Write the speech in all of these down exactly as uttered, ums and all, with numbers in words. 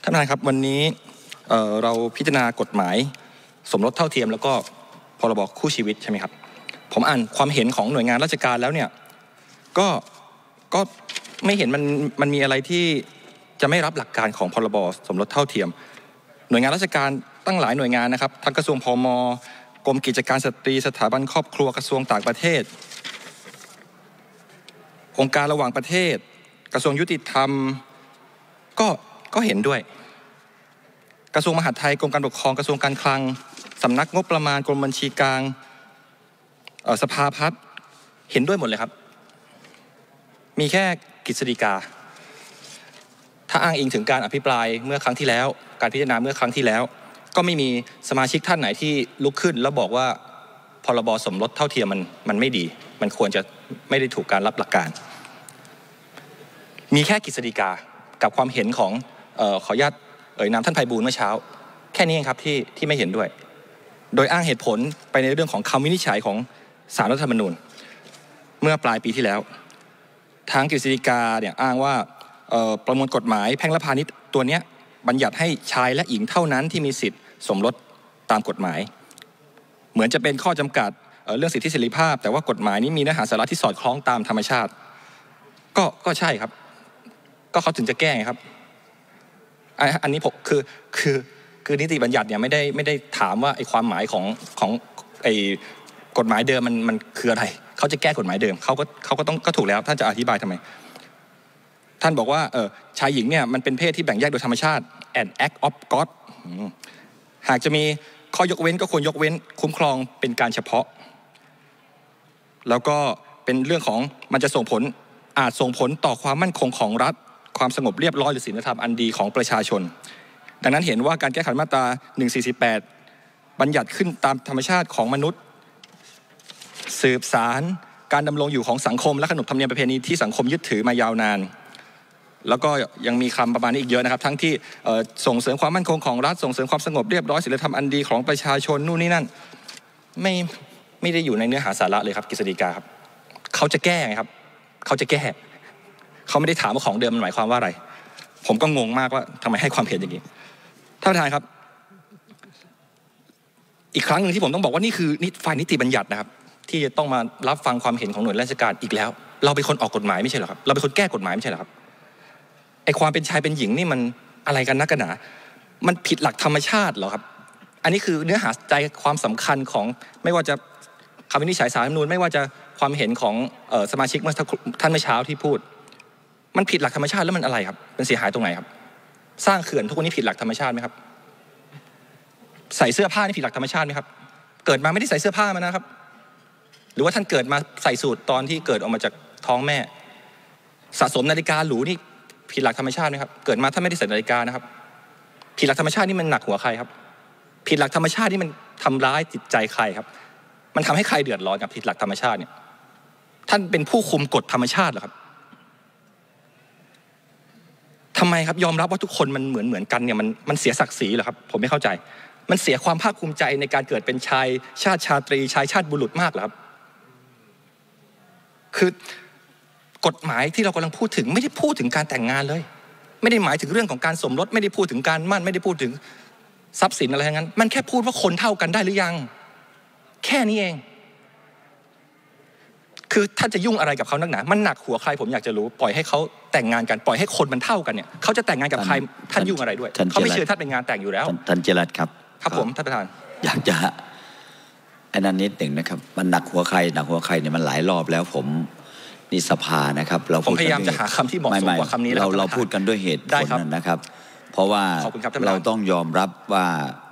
ท่านประธานครับวันนี้ เ, เราพิจารณากฎหมายสมรสเท่าเทียมแล้วก็พรบคู่ชีวิตใช่ไหมครับผมอ่านความเห็นของหน่วยงานราชการแล้วเนี่ยก็ก็ไม่เห็นมันมันมีอะไรที่จะไม่รับหลักการของพรบสมรสเท่าเทียมหน่วยงานราชการตั้งหลายหน่วยงานนะครับทั้งกระทรวงพม.กรมกิจการสตรีสถาบันครอบครัวกระทรวงต่างประเทศองค์การระหว่างประเทศกระทรวงยุติธรรมก็ก็เห็นด้วยกระทรวงมหาดไทยกรมการปกครองกระทรวงการคลังสำนักงบประมาณกรมบัญชีกลางสภาพัฒน์เห็นด้วยหมดเลยครับมีแค่กฤษฎีกาถ้าอ้างอิงถึงการอภิปรายเมื่อครั้งที่แล้วการพิจารณาเมื่อครั้งที่แล้วก็ไม่มีสมาชิกท่านไหนที่ลุกขึ้นแล้วบอกว่าพรบสมรสเท่าเทียมมันมันไม่ดีมันควรจะไม่ได้ถูกการรับหลักการมีแค่กฤษฎีกากับความเห็นของเอ่อขออนุญาตเอ่ยนามท่านไพบูลย์เมื่อเช้าแค่นี้เองครับที่ที่ไม่เห็นด้วยโดยอ้างเหตุผลไปในเรื่องของคำวินิจฉัยของศาลรัฐธรรมนูญเมื่อปลายปีที่แล้วทางกฤษฎีกาเนี่ยอ้างว่าประมวลกฎหมายแพ่งและพาณิชย์ตัวนี้บัญญัติให้ชายและหญิงเท่านั้นที่มีสิทธิสมรสตามกฎหมายเหมือนจะเป็นข้อจำกัดเรื่องสิทธิเสรีภาพแต่ว่ากฎหมายนี้มีเนื้อหาสาระที่สอดคล้องตามธรรมชาติก็ก็ใช่ครับก็เขาถึงจะแก้ไงครับอันนี้ผมคือคือคือนิติบัญญัติเนี่ยไม่ได้ไม่ได้ถามว่าไอ้ความหมายของของไอ้กฎหมายเดิมมันมันคืออะไรเขาจะแก้กฎหมายเดิมเขาก็เขาก็ต้องก็ถูกแล้วท่านจะอธิบายทำไมท่านบอกว่าเออชายหญิงเนี่ยมันเป็นเพศที่แบ่งแยกโดยธรรมชาติ an act of God หากจะมีข้อยกเว้นก็ควรยกเว้นคุ้มครองเป็นการเฉพาะแล้วก็เป็นเรื่องของมันจะส่งผลอาจส่งผลต่อความมั่นคงของรัฐความสงบเรียบร้อยหรือศีลธรรมอันดีของประชาชนดังนั้นเห็นว่าการแก้ไขมาตราหนึ่งสี่สี่แปดบัญญัติขึ้นตามธรรมชาติของมนุษย์สืบสารการดำรงอยู่ของสังคมและขนบธรรมเนียมประเพณีที่สังคมยึดถือมายาวนานแล้วก็ยังมีคำประมาณนี้อีกเยอะนะครับทั้งที่ส่งเสริมความมั่นคงของรัฐส่งเสริมความสงบเรียบร้อยศีลธรรมอันดีของประชาชนนู่นนี่นั่นไม่ไม่ได้อยู่ในเนื้อหาสาระเลยครับกฤษฎีกาครับเขาจะแก้ไงครับเขาจะแก้เขาไม่ได้ถามว่าของเดิมมันหมายความว่าอะไรผมก็งงมากว่าทำไมให้ความเห็นอย่างนี้ท่านประธานครับอีกครั้งหนึ่งที่ผมต้องบอกว่านี่คือฝ่ายนิติบัญญัตินะครับที่จะต้องมารับฟังความเห็นของหน่วยราชการอีกแล้วเราเป็นคนออกกฎหมายไม่ใช่เหรอครับเราเป็นคนแก้กฎหมายไม่ใช่เหรอครับไอ้ความเป็นชายเป็นหญิงนี่มันอะไรกันนักกันหนามันผิดหลักธรรมชาติเหรอครับอันนี้คือเนื้อหาใจความสำคัญของไม่ว่าจะคำวินิจฉัยศาลรัฐธรรมนูญไม่ว่าจะความเห็นของเอ่อสมาชิกเมื่อท่านเมื่อเช้าที่พูดมันผิดหลักธรรมชาติแล้วมันอะไรครับมันเสียหายตรงไหนครับสร้างเขื่อนทุกวันนี้ผิดหลักธรรมชาติไหมครับใส่เสื้อผ้านี่ผิดหลักธรรมชาติไหมครับเกิดมาไม่ได้ใส่เสื้อผ้ามานะครับหรือว่าท่านเกิดมาใส่สูทตอนที่เกิดออกมาจากท้องแม่สะสมนาฬิกาหรูนี่ผิดหลักธรรมชาติไหมครับเกิดมาท่านไม่ได้ใส่นาฬิกานะครับผิดหลักธรรมชาตินี่มันหนักหัวใครครับผิดหลักธรรมชาตินี่มันทำร้ายจิตใจใครครับมันทำให้ใครเดือดร้อนกับผิดหลักธรรมชาติเนี่ยท่านเป็นผู้คุมกฎธรรมชาติเหรอครับทำไมครับยอมรับว่าทุกคนมันเหมือนเหมือนกันเนี่ยมันมันเสียศักดิ์ศรีเหรอครับผมไม่เข้าใจมันเสียความภาคภูมิใจในการเกิดเป็นชายชาติชาตรีชายชาติบุรุษมากเหรอครับคือกฎหมายที่เรากำลังพูดถึงไม่ได้พูดถึงการแต่งงานเลยไม่ได้หมายถึงเรื่องของการสมรสไม่ได้พูดถึงการมั่นไม่ได้พูดถึงทรัพย์สินอะไรทั้งนั้นมันแค่พูดว่าคนเท่ากันได้หรือยังแค่นี้เองคือถ้าจะยุ่งอะไรกับเขานักหนามันหนักหัวใครผมอยากจะรู้ปล่อยให้เขาแต่งงานกันปล่อยให้คนมันเท่ากันเนี่ยเขาจะแต่งงานกับใครท่านยุ่งอะไรด้วยเขาไม่เชิญท่านเป็นงานแต่งอยู่แล้วท่านเจริญครับครับผมท่านประธานอยากจะอันนั้นนิดหนึ่งนะครับมันหนักหัวใครหนักหัวใครเนี่ยมันหลายรอบแล้วผมนี่สภานะครับเราผมพยายามจะหาคำที่เหมาะสมกว่าคำนี้เราเราพูดกันด้วยเหตุผลนะครับเพราะว่าเราต้องยอมรับว่า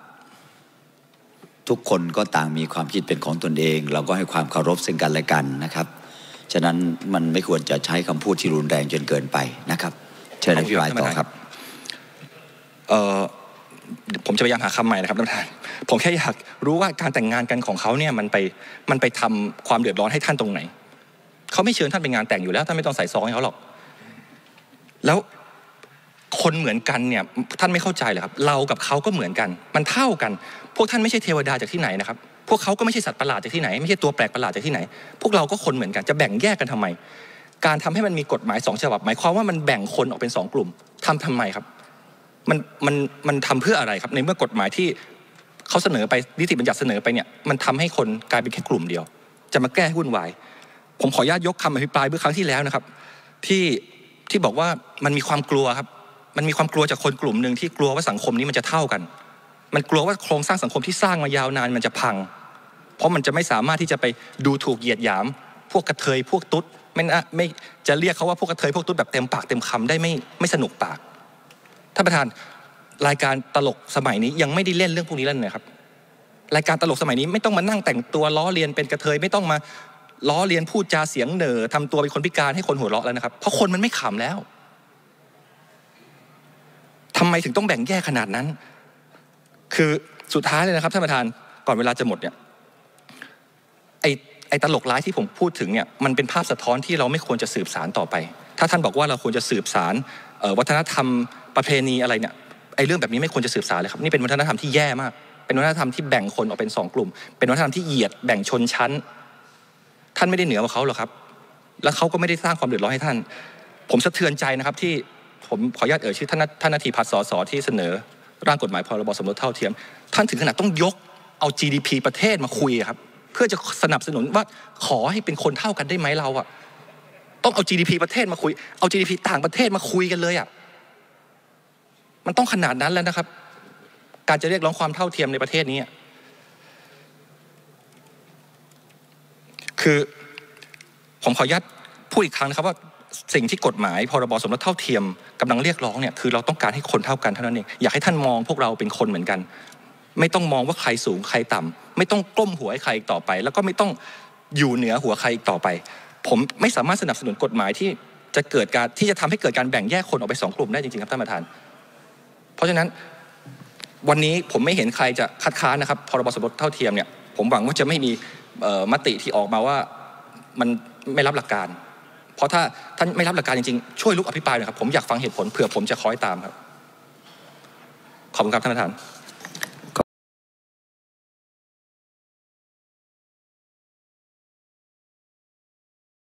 ทุกคนก็ต่างมีความคิดเป็นของตนเองเราก็ให้ความเคารพซึ่งกันและกันนะครับฉะนั้นมันไม่ควรจะใช้คำพูดที่รุนแรงจนเกินไปนะครับเชิญอภิปรายต่อครับเอ่อผมจะพยายามหาคำใหม่นะครับท่านประธานผมแค่อยากรู้ว่าการแต่งงานกันของเขาเนี่ยมันไปมันไปทำความเดือดร้อนให้ท่านตรงไหนเขาไม่เชิญท่านเป็นงานแต่งอยู่แล้วท่านไม่ต้องใส่ซองให้เขาหรอกแล้วคนเหมือนกันเนี่ยท่านไม่เข้าใจเหรอครับเรากับเขาก็เหมือนกันมันเท่ากันพวกท่านไม่ใช่เทวดาจากที่ไหนนะครับพวกเขาก็ไม่ใช่สัตว์ประหลาดจากที่ไหนไม่ใช่ตัวแปลกประหลาดจากที่ไหนพวกเราก็คนเหมือนกันจะแบ่งแยกกันทำไมการทำให้มันมีกฎหมายสองฉบับหมายความว่ามันแบ่งคนออกเป็นสองกลุ่มทำทำไมครับมันมันมันทำเพื่ออะไรครับในเมื่อกฎหมายที่เขาเสนอไปนิติบัญญัติเสนอไปเนี่ยมันทำให้คนกลายเป็นแค่กลุ่มเดียวจะมาแก้ให้วุ่นวายผมขออนุญาตยกคำอภิปรายเมื่อครั้งที่แล้วนะครับที่ที่บอกว่ามันมีความกลัวครับมันมีความกลัวจากคนกลุ่มหนึ่งที่กลัวว่าสังคมนี้มันจะเท่ากันมันกลัวว่าโครงสร้างสังคมที่สร้างมายาวนานมันจะพังเพราะมันจะไม่สามารถที่จะไปดูถูกเหยียดหยามพวกกระเทยพวกตุ๊ดไม่นะไม่จะเรียกเขาว่าพวกกระเทยพวกตุ๊ดแบบเต็มปากเต็มคำได้ไม่ไม่สนุกปากท่านประธานรายการตลกสมัยนี้ยังไม่ได้เล่นเรื่องพวกนี้แล้วนะครับรายการตลกสมัยนี้ไม่ต้องมานั่งแต่งตัวล้อเลียนเป็นกระเทยไม่ต้องมาล้อเลียนพูดจาเสียงเหน่อทำตัวเป็นคนพิการให้คนหัวเราะแล้วนะครับเพราะคนมันไม่ขำแล้วทำไมถึงต้องแบ่งแยกขนาดนั้นคือสุดท้ายเลยนะครับท่านประธานก่อนเวลาจะหมดเนี่ยไอ้ไอ้ตลกร้ายที่ผมพูดถึงเนี่ยมันเป็นภาพสะท้อนที่เราไม่ควรจะสืบสารต่อไปถ้าท่านบอกว่าเราควรจะสืบสารวัฒนธรรมประเพณีอะไรเนี่ยไอ้เรื่องแบบนี้ไม่ควรจะสืบสารเลยครับนี่เป็นวัฒนธรรมที่แย่มากเป็นวัฒนธรรมที่แบ่งคนออกเป็นสองกลุ่มเป็นวัฒนธรรมที่เหยียดแบ่งชนชั้นท่านไม่ได้เหนือกว่าเขาหรอกครับแล้วเขาก็ไม่ได้สร้างความเดือดร้อนให้ท่านผมสะเทือนใจนะครับที่ผมขออนุญาตเอ่ยชื่อท่านท่านนาทีพัฒน์สสที่เสนอร่างกฎหมายพรบสมรสเท่าเทียมท่านถึงขนาดต้องยกเอา จี ดี พี ประเทศมาคุยครับเพื่อจะสนับสนุนว่าขอให้เป็นคนเท่ากันได้ไหมเราอะต้องเอา จี ดี พี ประเทศมาคุยเอา จี ดี พี ต่างประเทศมาคุยกันเลยอะมันต้องขนาดนั้นแล้วนะครับการจะเรียกร้องความเท่าเทียมในประเทศนี้คือผมขออนุญาตพูดอีกครั้งนะครับว่าสิ่งที่กฎหมายพรบสมรสเท่าเทียมกำลังเรียกร้องเนี่ยคือเราต้องการให้คนเท่ากันเท่านั้นเองอยากให้ท่านมองพวกเราเป็นคนเหมือนกันไม่ต้องมองว่าใครสูงใครต่ำไม่ต้องก้มหัวให้ใครอีกต่อไปแล้วก็ไม่ต้องอยู่เหนือหัวใครอีกต่อไปผมไม่สามารถสนับสนุนกฎหมายที่จะเกิดการที่จะทำให้เกิดการแบ่งแยกคนออกไปสองกลุ่มได้จริงๆครับท่านประธานเพราะฉะนั้นวันนี้ผมไม่เห็นใครจะคัดค้านนะครับพรบสมรสเท่าเทียมเนี่ยผมหวังว่าจะไม่มีมติที่ออกมาว่ามันไม่รับหลักการเพราะถ้าท่านไม่รับหลักการจริงๆช่วยลุกอภิปรายหน่อยครับผมอยากฟังเหตุผลเผื่อผมจะคอยตามครับขอบคุณครับท่านประธาน